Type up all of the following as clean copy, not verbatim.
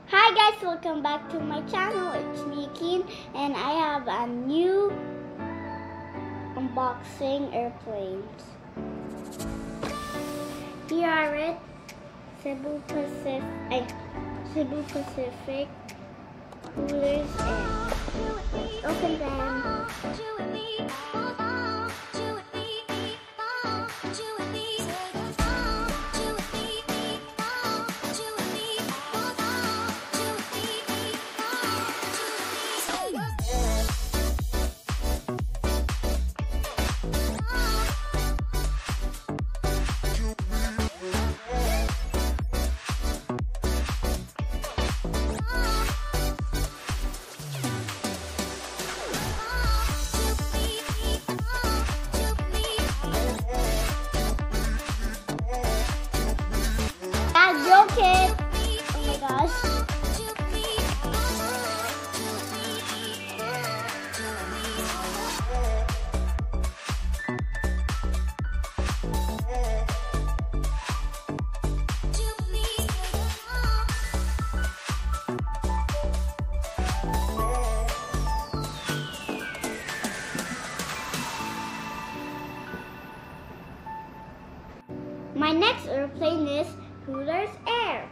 Hi guys, welcome back to my channel. It's me, Kean, and I have a new unboxing airplanes. Here are it, Cebu Pacific coolers, and let's open them. Broke it. Oh my gosh. My next airplane is Cooler's Air.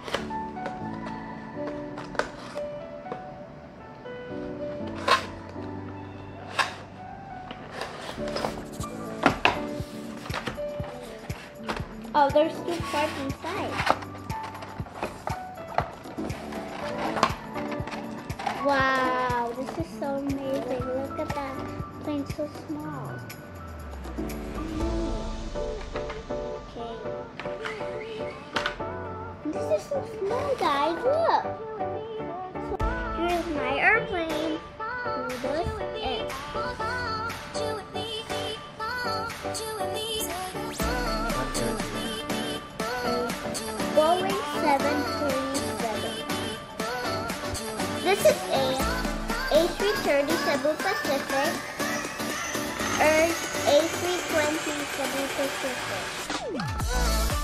Oh, there's two parts inside. Wow, this is so amazing. Look at that plane, so small. This is so small, guys. Look. So, here's my airplane. Cooler's Air. Boeing 737. This is a A330 Cebu Pacific or A320 Cebu Pacific.